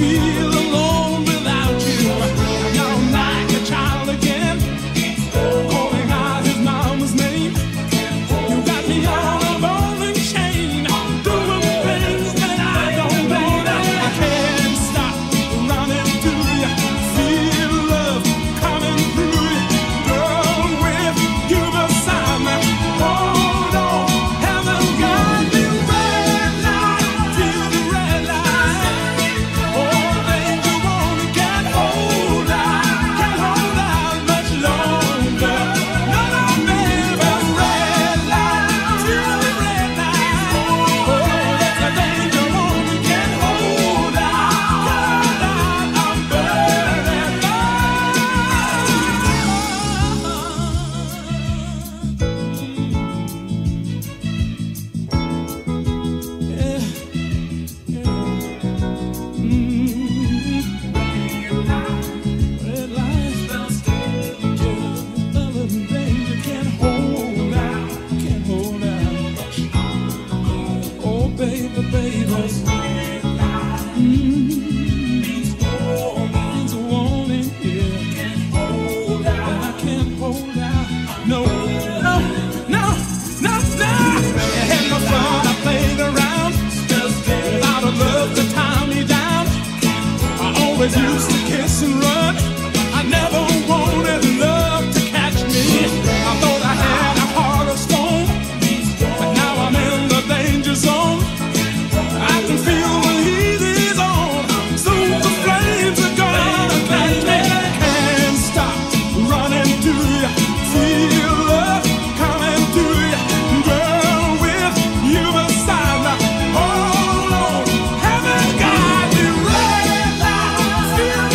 always used to kiss and run. I never wanted love to catch me. I thought I had a heart of stone, but now I'm in the danger zone. I can feel the heat is on, soon the flames are gonna catch me. Can't stop running to you, feel love coming to you, girl, with you beside me. Hold on, haven't got me red light, feel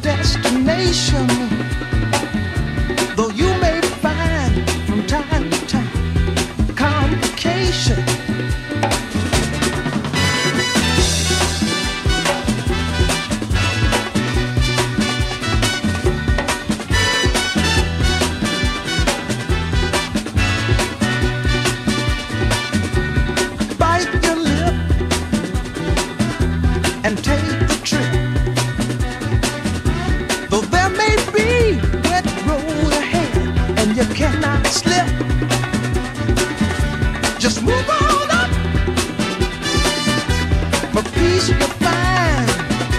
destination, though you may find from time to time complication. Bite your lip and take the trip. Though there may be wet road ahead and you cannot slip, just move on up. For peace you'll find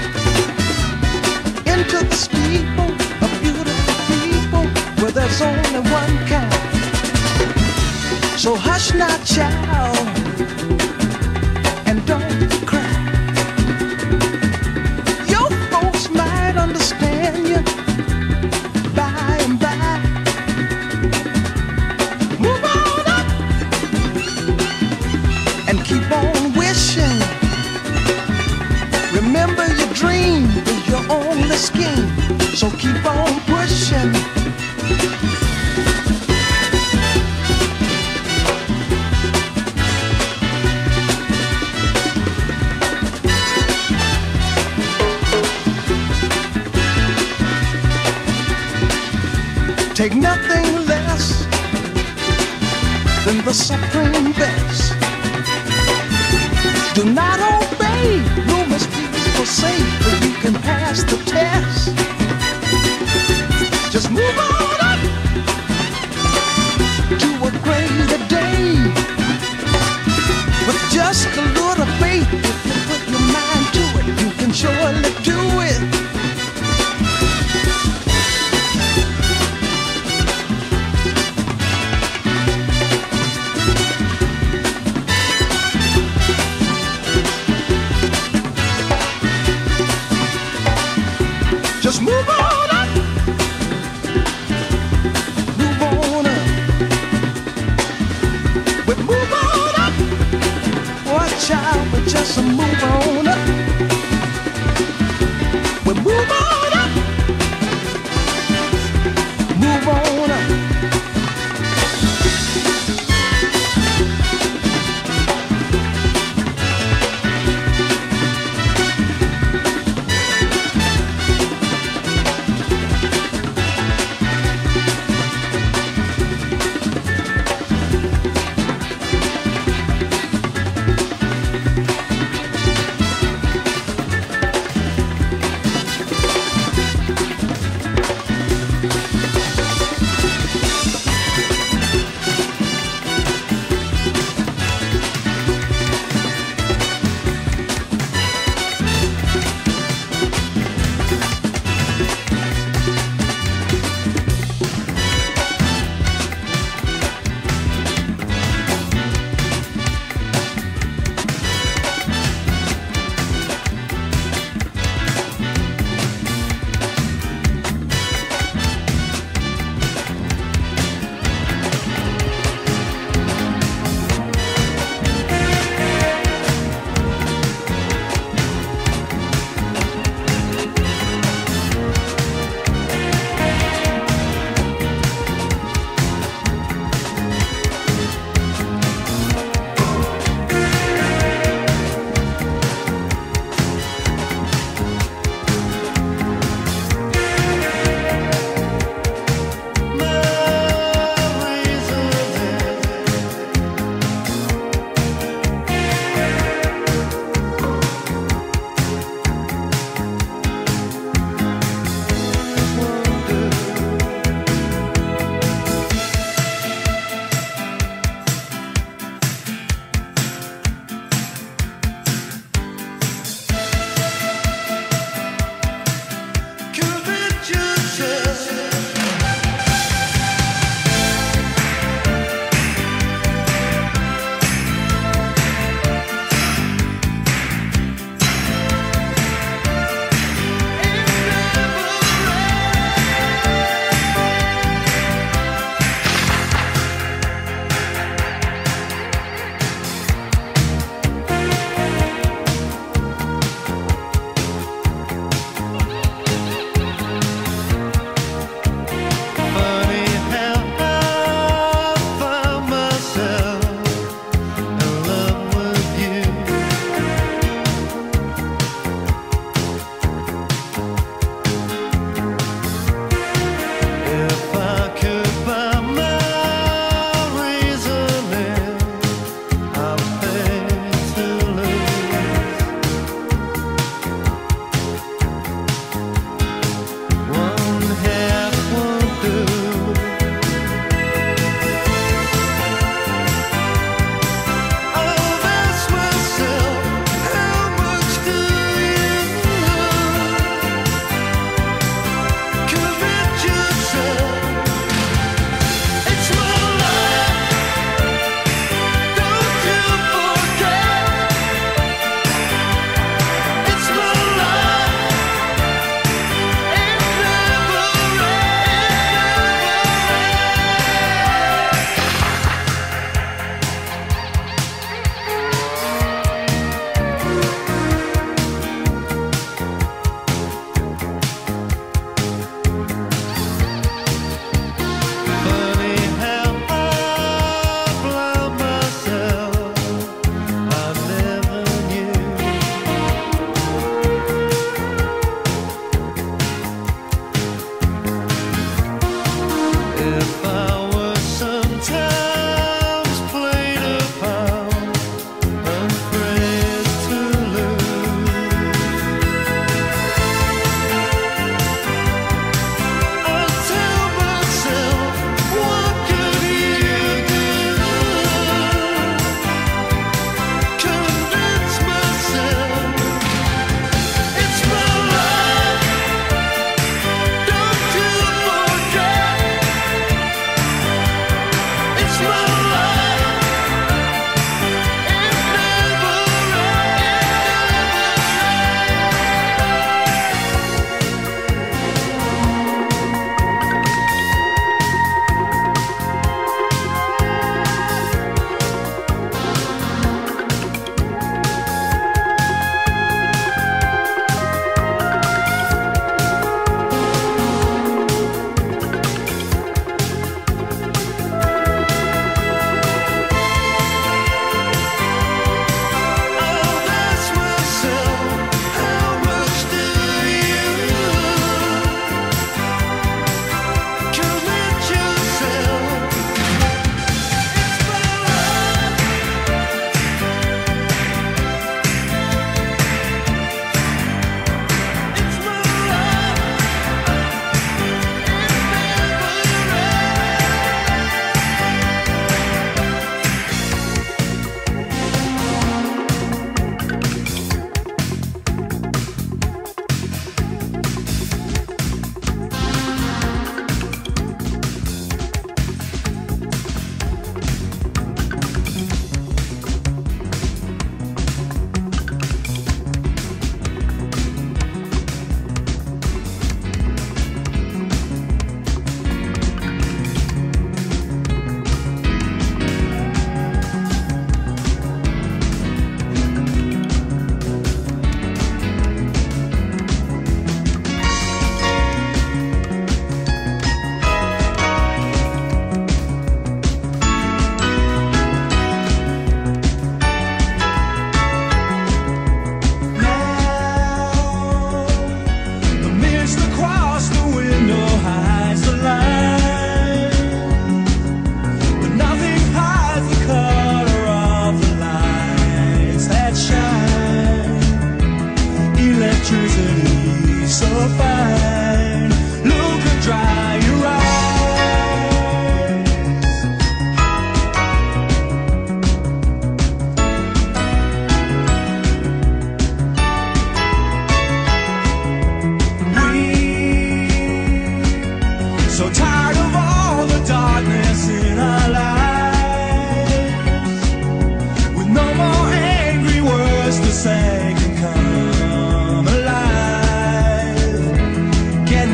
into the steeple of beautiful people where there's only one kind. So hush now, child, and don't cry. Your folks might understand you by and by. Move on up and keep on wishing. Remember your dream is your only scheme, so keep on pushing. Take nothing less than the supreme best. Do not obey rumors people say, but you can pass the test. Just move on up to a greater day. With just a little faith, if you put your mind to it, you can surely do it. Just move on up. Move on up. We move on up. Watch out, we just move on up. We move on up. Move on up.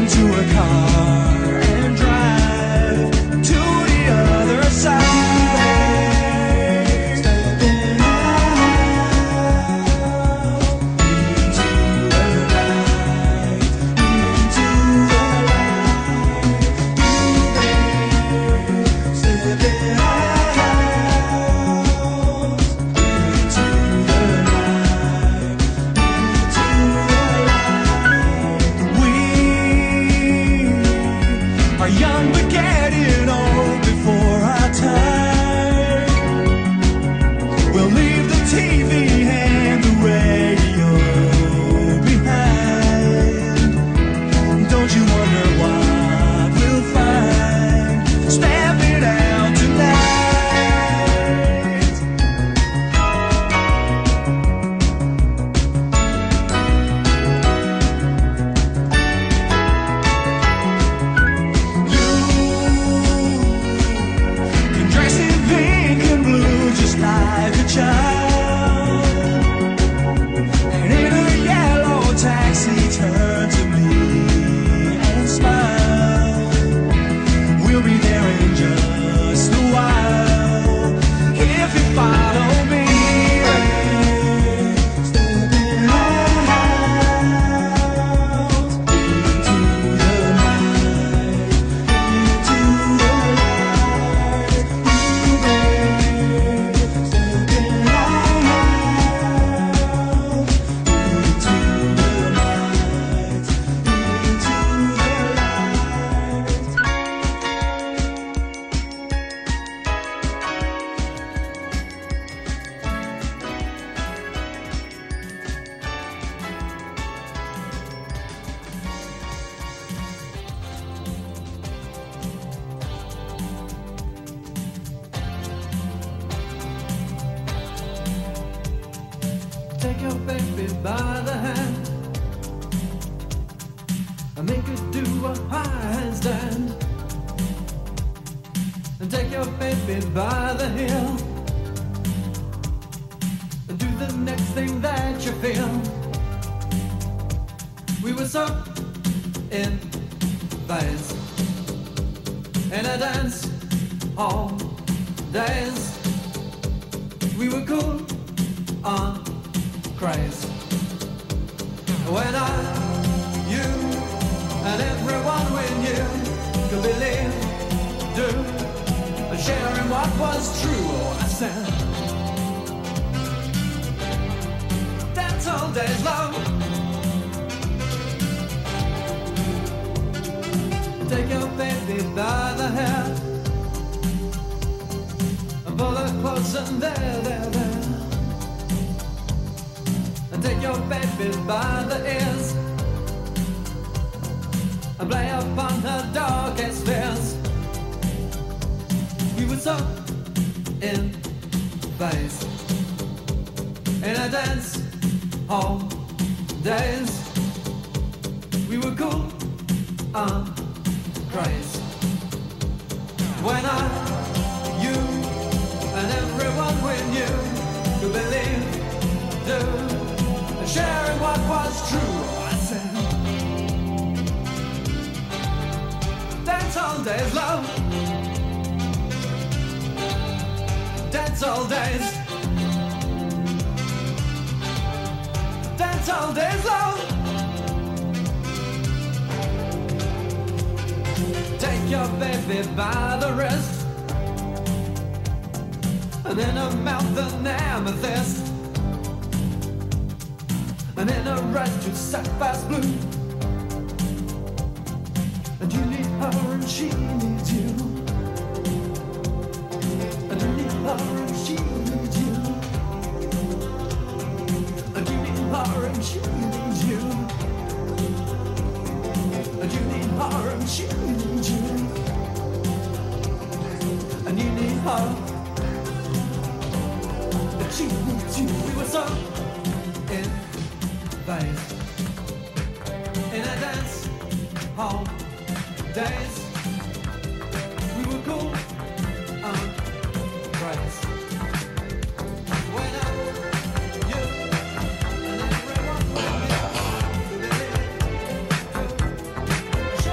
into a car and drive to the other side. Stepping out into the light, into the light. Stepping out into the light, into the light. We are young but getting old before our time. We'll leave the TV and the radio behind. Don't you wonder what we'll find stepping out tonight? You can dress in pink and blue just like a child, and in a yellow taxi turn to me and smile. We'll be there in just a while if you follow me. Stepping out into the night, into the light. Stepping out into the night, into the Take your baby by the hand and make her do a handstand. And take your baby by the heel and do the next thing that you feel. We were so in phase in a dance all days. We were cool on craze. When I, you, and everyone we knew could believe, do, and sharing what was true. Oh, I said, that's all days long. Take your baby by the hair and pull her close and there. And take your baby by the ears and play upon her darkest fears. We were so in phase in a dance hall days. We were cool on craze. When I, you, and everyone we knew could believe, do, sharing what was true. I said, dance all days, love. Dance all days. Dance all days, love. Take your baby by the wrist and in her mouth an amethyst. And in a red to sapphire blue. And you need her and she needs you. And you need her and she needs you. And you need her and she needs you. And you need her and she needs you. And you need her and she needs you. We were so in phase in a dance hall days. We were cool on craze. When I, you, and everyone we knew could believe,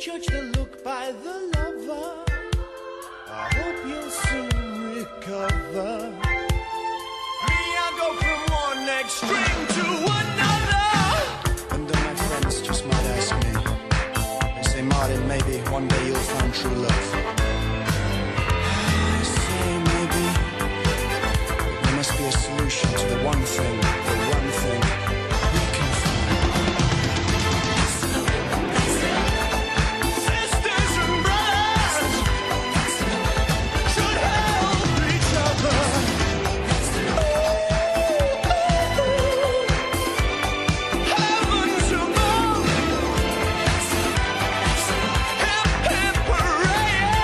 judge the look by the lover. I hope you'll soon recover. Me, I go from one extreme to another. And then my friends just might ask me, they say, Martin, maybe one day you'll find true love. I say maybe, but there must be a solution to the one thing we can find. Sisters and brothers should help each other. Heavens above, hip hip hooray!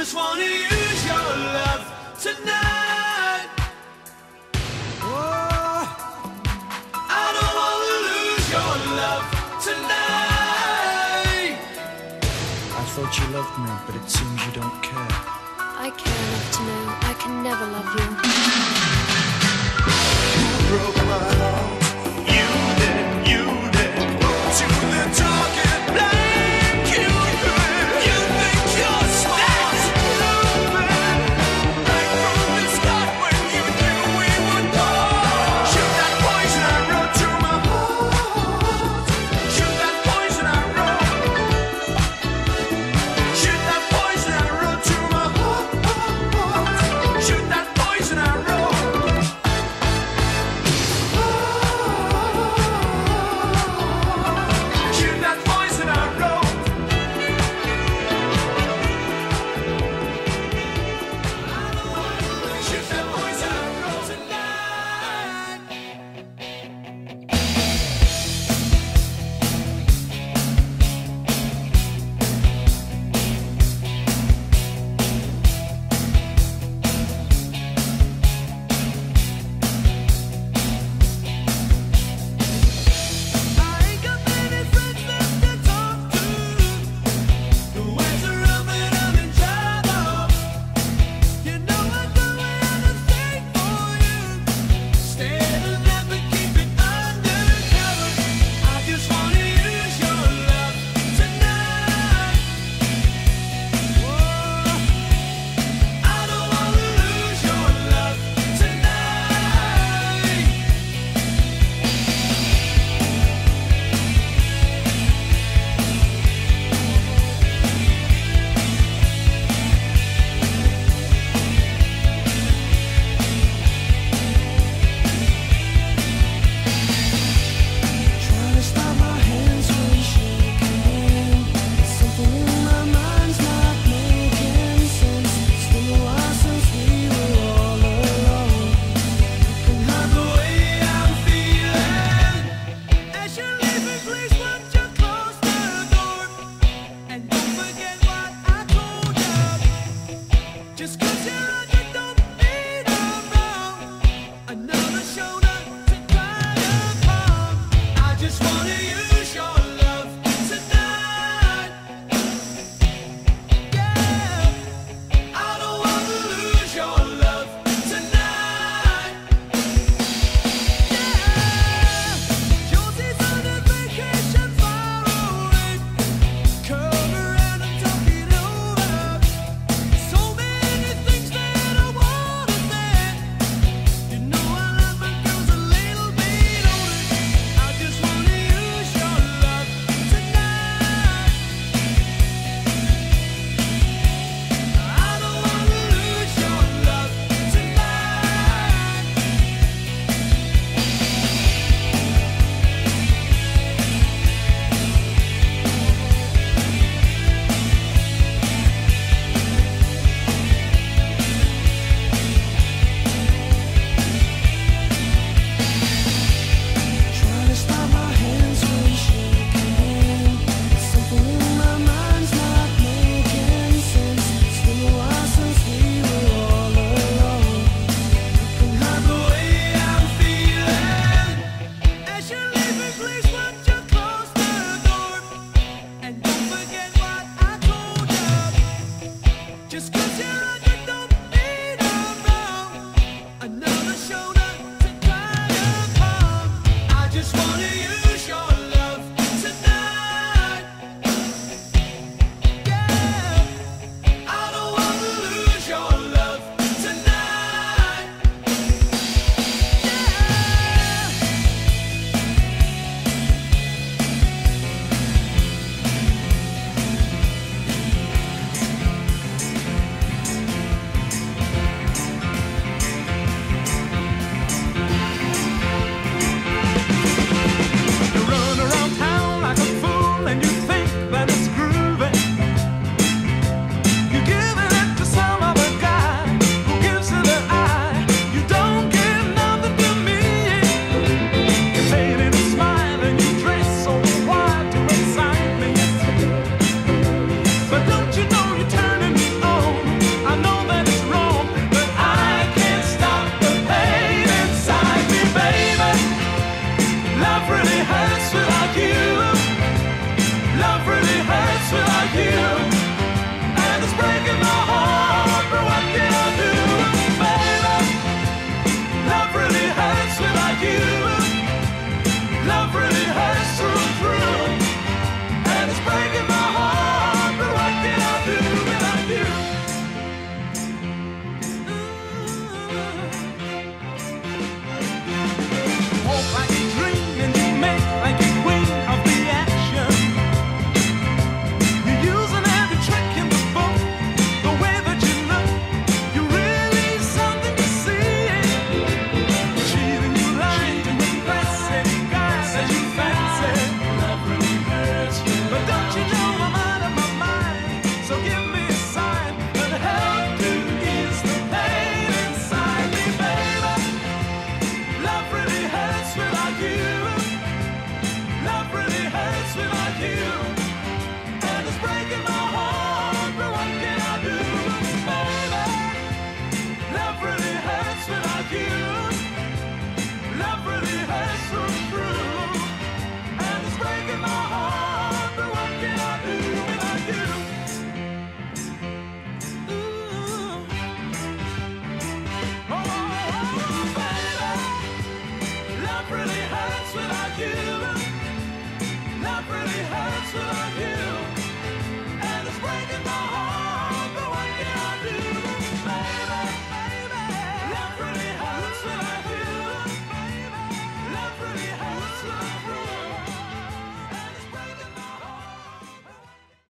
just wanna use your love tonight. Oh, I don't wanna lose your love tonight. I thought you loved me, but it seems you don't care. I care enough to know I can never love you. You broke my heart. You did. To the target blank. You think you're smart. Right from the start when you knew we would part. Shoot that poison arrow to my heart. Shoot that poison arrow. Shoot that poison arrow to my heart. Shoot that poison arrow. Shoot that poison arrow. Shoot that poison arrow tonight. I ain't got many friends left to talk to. The waves are rubbing, I'm in trouble. You know I'd do anything for you. Stay and let me keep it undercover. I just wanna use your love tonight. Whoa, I don't wanna lose your love tonight. Trying to stop my hands from shaking. Something in my mind's not making sense. It's been a while since we were all alone. Can hide the way I'm feeling. As you're leaving, please won't you close the door? And don't forget what I told you. Just 'cause you're under, don't mean I'm wrong. Another shoulder to cry upon. I just wanna use your love tonight. Yeah, I don't wanna lose your love tonight. Yeah, Josie's on a vacation far away. Come around and talk it over. So many things that I wanna say. You know I love my girls a little bit older. I just wanna use your love tonight. I don't wanna lose your love tonight. Trying to stop my hands from shaking. Something in my mind's not making sense. It's been a while since we were all alone. Can hide the way I'm feeling. As you're leaving, please won't you close the door? And don't forget what I told you. Just 'cause you're